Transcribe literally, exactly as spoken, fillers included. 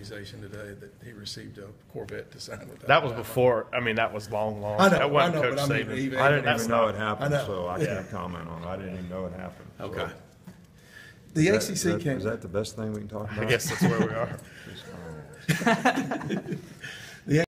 organization today that he received a Corvette to sign with. That was before. I mean, that was long, long. I know, That wasn't I know, Coach but I mean, Saban. even- I didn't That's even know not- it happened, I know. so I Yeah. can't comment on it. I didn't even know it happened. So- Okay. The Is A that- C is C that- came. Is that the best thing we can talk about? I guess that's where we are. Just, oh.